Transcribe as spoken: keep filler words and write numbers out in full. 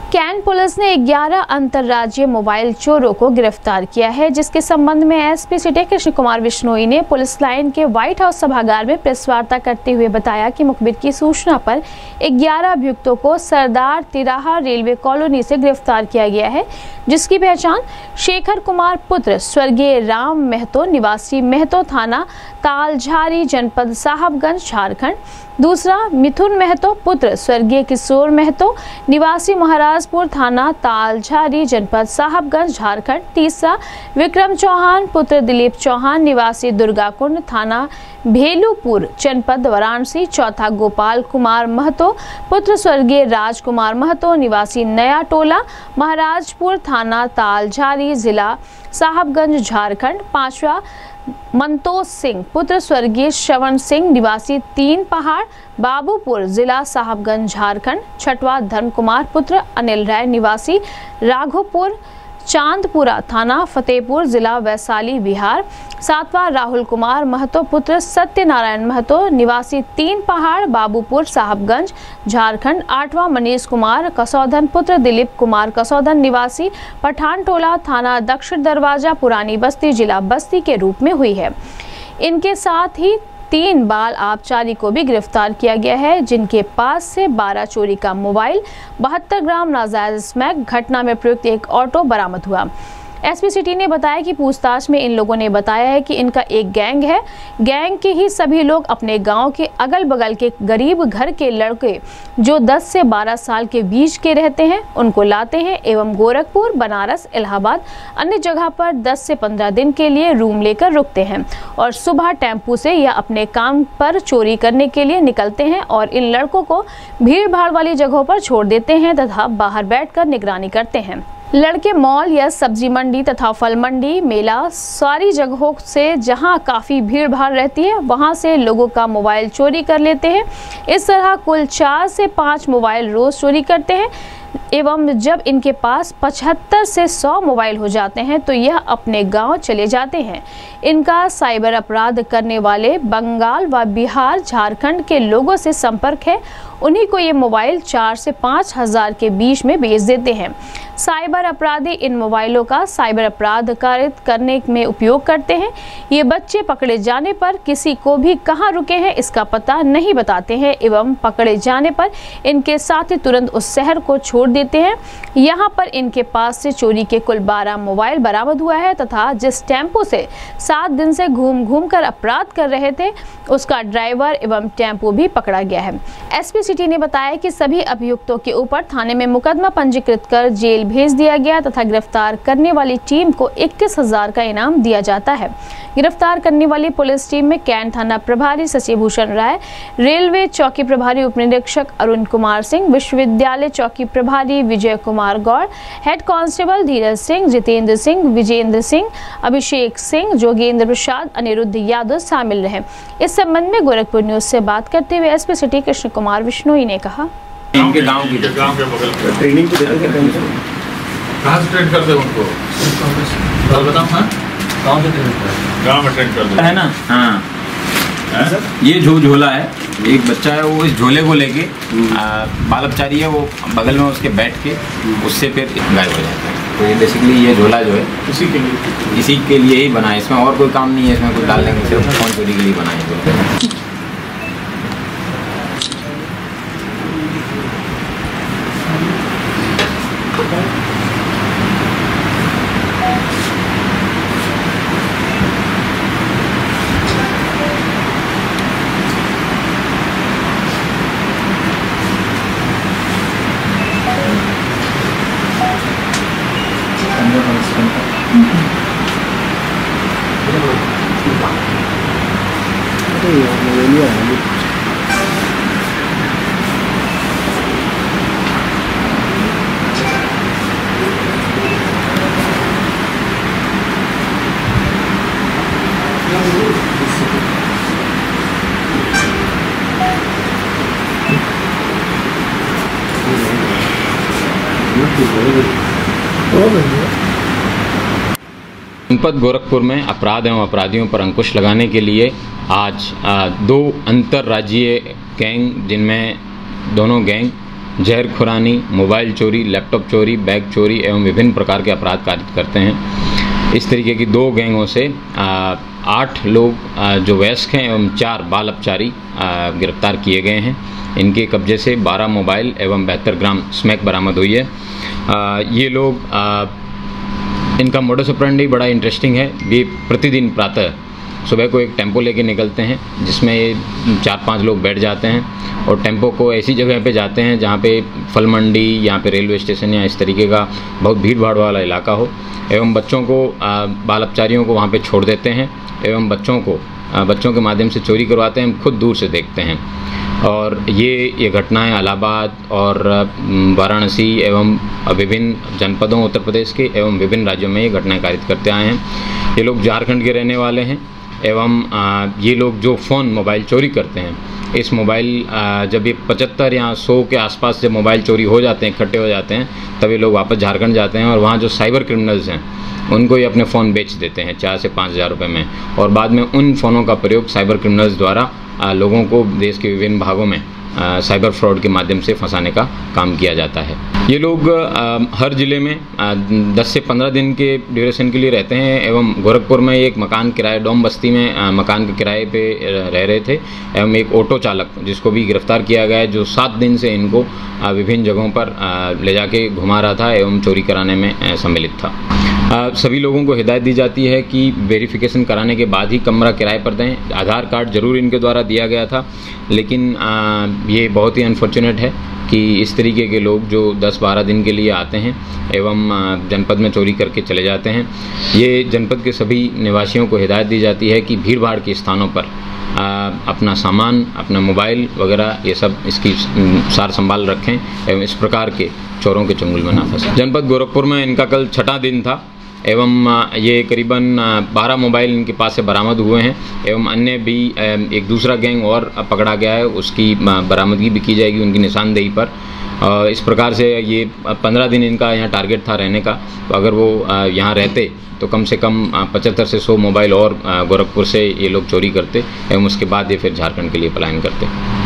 Cantt police ने ग्यारह अंतर्राज्यीय मोबाइल चोरों को गिरफ्तार किया है, जिसके संबंध में एसपी सिटी कृष्ण कुमार बिश्नोई ने पुलिस लाइन के व्हाइट हाउस सभागार में प्रेस वार्ता करते हुए बताया कि मुखबिर की सूचना पर ग्यारह अभियुक्तों को सरदार तिराहा रेलवे कॉलोनी से गिरफ्तार किया गया है, जिसकी पहचान शेखर कुमार पुत्र स्वर्गीय राम महतो निवासी महतो थाना तालझारी जनपद साहबगंज झारखंड, दूसरा मिथुन महतो पुत्र स्वर्गीय किशोर महतो निवासी महाराजपुर थाना तालझारी जनपद साहबगंज झारखंड, तीसरा विक्रम चौहान पुत्र दिलीप चौहान निवासी दुर्गाकुंड थाना भेलूपुर जनपद वाराणसी, चौथा गोपाल कुमार महतो पुत्र स्वर्गीय राजकुमार महतो निवासी नया टोला महाराजपुर थाना तालझारी जिला साहबगंज झारखंड, पांचवा मंतोष सिंह पुत्र स्वर्गीय श्रवण सिंह निवासी तीन पहाड़ बाबूपुर जिला साहबगंज झारखंड, छठवा धर्म कुमार पुत्र अनिल राय निवासी राघोपुर चांदपुरा थाना फतेहपुर जिला वैशाली बिहार, सातवां राहुल कुमार महतो पुत्र सत्यनारायण महतो निवासी तीन पहाड़ बाबूपुर साहबगंज झारखंड, आठवां मनीष कुमार कसौधन पुत्र दिलीप कुमार कसौधन निवासी पठान टोला थाना दक्षिण दरवाजा पुरानी बस्ती जिला बस्ती के रूप में हुई है। इनके साथ ही तीन बाल आबकारी को भी गिरफ्तार किया गया है, जिनके पास से बारह चोरी का मोबाइल, बहत्तर ग्राम नाजायज स्मैक, घटना में प्रयुक्त एक ऑटो बरामद हुआ। एसपी सिटी ने बताया कि पूछताछ में इन लोगों ने बताया है कि इनका एक गैंग है। गैंग के ही सभी लोग अपने गांव के अगल बगल के गरीब घर के लड़के जो दस से बारह साल के बीच के रहते हैं उनको लाते हैं एवं गोरखपुर, बनारस, इलाहाबाद अन्य जगह पर दस से पंद्रह दिन के लिए रूम लेकर रुकते हैं और सुबह टेम्पू से या अपने काम पर चोरी करने के लिए निकलते हैं और इन लड़कों को भीड़ भाड़ वाली जगहों पर छोड़ देते हैं तथा बाहर बैठकर निगरानी करते हैं। लड़के मॉल या सब्जी मंडी तथा फल मंडी, मेला, सारी जगहों से जहां काफ़ी भीड़ भाड़ रहती है वहां से लोगों का मोबाइल चोरी कर लेते हैं। इस तरह कुल चार से पाँच मोबाइल रोज़ चोरी करते हैं एवं जब इनके पास पचहत्तर से सौ मोबाइल हो जाते हैं तो यह अपने गांव चले जाते हैं। इनका साइबर अपराध करने वाले बंगाल व बिहार, झारखंड के लोगों से संपर्क है, उन्हीं को ये मोबाइल चार से पाँच हजार के बीच में बेच देते हैं। साइबर अपराधी इन मोबाइलों का साइबर अपराध कारित करने में उपयोग करते हैं। ये बच्चे पकड़े जाने पर किसी को भी कहाँ रुके हैं इसका पता नहीं बताते हैं एवं पकड़े जाने पर इनके साथी तुरंत उस शहर को छोड़ देते हैं। यहाँ पर इनके पास से चोरी के कुल बारह मोबाइल बरामद हुआ है तथा जिस टेम्पो से सात दिन से घूम घूम कर अपराध कर रहे थे उसका ड्राइवर एवं टेम्पो भी पकड़ा गया है। एसपी सिटी ने बताया कि सभी अभियुक्तों के ऊपर थाने में मुकदमा पंजीकृत कर जेल भेज दिया गया तथा गिरफ्तार करने वाली टीम को इक्कीस हजार का इनाम दिया जाता है। गिरफ्तार करने वाली पुलिस टीम में कैंट थाना प्रभारी शशिभूषण राय, रेलवे चौकी प्रभारी उप निरीक्षक अरुण कुमार सिंह, विश्वविद्यालय चौकी प्रभारी विजय कुमार गौड़, हेड कांस्टेबल धीरज सिंह, जितेंद्र सिंह, विजेंद्र सिंह, अभिषेक सिंह, जोगेंद्र प्रसाद, अनिरुद्ध यादव शामिल रहे। इस संबंध में गोरखपुर न्यूज से बात करते हुए एसपी सिटी कृष्ण कुमार बिश्नोई ने कहा, इनके गांव की गांव के बगल में ट्रेनिंग तो देते हैं। कहाँ से ट्रेन करते हैं उनको? तो बताओ। हाँ, गांव से ट्रेन करते हैं, गांव में ट्रेन करते हैं ना। हाँ, ये झो झोला है, एक बच्चा है वो इस झोले को लेके बाल अपचारी है वो बगल में उसके बैठ के उससे फिर गायब हो जाता है। तो ये बेसिकली ये झोला जो है इसी के लिए इसी के लिए ही बना है, इसमें और कोई काम नहीं है, इसमें कुछ डालने के सिर्फ फोन चोरी के लिए बना है। जनपद गोरखपुर में अपराध एवं अपराधियों पर अंकुश लगाने के लिए आज आ, दो अंतर्राज्यीय गैंग, जिनमें दोनों गैंग जहर खुरानी, मोबाइल चोरी, लैपटॉप चोरी, बैग चोरी एवं विभिन्न प्रकार के अपराध कारित करते हैं। इस तरीके की दो गैंगों से आठ लोग आ, जो वयस्क हैं एवं चार बाल अपचारी गिरफ्तार किए गए हैं। इनके कब्जे से बारह मोबाइल एवं बहत्तर ग्राम स्मैक बरामद हुई है। आ, ये लोग आ, इनका मोडस ऑपरेंडी बड़ा इंटरेस्टिंग है। ये प्रतिदिन प्रातः सुबह को एक टेम्पो लेके निकलते हैं जिसमें ये चार पांच लोग बैठ जाते हैं और टेम्पो को ऐसी जगह पे जाते हैं जहाँ पे फल मंडी, यहाँ पे रेलवे स्टेशन या इस तरीके का बहुत भीड़ भाड़ वाला इलाका हो, एवं बच्चों को बाल अपचारियों को वहाँ पे छोड़ देते हैं एवं बच्चों को बच्चों के माध्यम से चोरी करवाते हैं। हम खुद दूर से देखते हैं और ये ये घटनाएं इलाहाबाद और वाराणसी एवं विभिन्न जनपदों उत्तर प्रदेश के एवं विभिन्न राज्यों में ये घटनाएं कारित करते आए हैं। ये लोग झारखंड के रहने वाले हैं एवं ये लोग जो फ़ोन मोबाइल चोरी करते हैं, इस मोबाइल जब ये पचहत्तर या सौ के आसपास जब मोबाइल चोरी हो जाते हैं, इकट्ठे हो जाते हैं, तब ये लोग वापस झारखंड जाते हैं और वहाँ जो साइबर क्रिमिनल्स हैं उनको ये अपने फ़ोन बेच देते हैं चार से पाँच हज़ार रुपये में, और बाद में उन फ़ोनों का प्रयोग साइबर क्रिमिनल्स द्वारा लोगों को देश के विभिन्न भागों में साइबर फ्रॉड के माध्यम से फंसाने का काम किया जाता है। ये लोग आ, हर ज़िले में आ, दस से पंद्रह दिन के ड्यूरेशन के लिए रहते हैं एवं गोरखपुर में एक मकान किराए डोम बस्ती में आ, मकान के किराए पे रह रहे थे एवं एक ऑटो चालक जिसको भी गिरफ्तार किया गया है, जो सात दिन से इनको आ, विभिन्न जगहों पर आ, ले जाके घुमा रहा था एवं चोरी कराने में आ, सम्मिलित था। आ, सभी लोगों को हिदायत दी जाती है कि वेरिफिकेशन कराने के बाद ही कमरा किराए पर दें। आधार कार्ड जरूर इनके द्वारा दिया गया था, लेकिन आ, ये बहुत ही अनफॉर्चुनेट है कि इस तरीके के लोग जो दस बारह दिन के लिए आते हैं एवं जनपद में चोरी करके चले जाते हैं। ये जनपद के सभी निवासियों को हिदायत दी जाती है कि भीड़ भाड़ के स्थानों पर आ, अपना सामान, अपना मोबाइल वगैरह ये सब इसकी सार संभाल रखें एवं इस प्रकार के चोरों के चंगुल में ना फंसे। जनपद गोरखपुर में इनका कल छठा दिन था एवं ये करीबन बारह मोबाइल इनके पास से बरामद हुए हैं एवं अन्य भी एक दूसरा गैंग और पकड़ा गया है, उसकी बरामदगी भी की जाएगी उनकी निशानदेही पर। इस प्रकार से ये पंद्रह दिन इनका यहाँ टारगेट था रहने का, तो अगर वो यहाँ रहते तो कम से कम पचहत्तर से सौ मोबाइल और गोरखपुर से ये लोग चोरी करते एवं उसके बाद ये फिर झारखंड के लिए पलायन करते।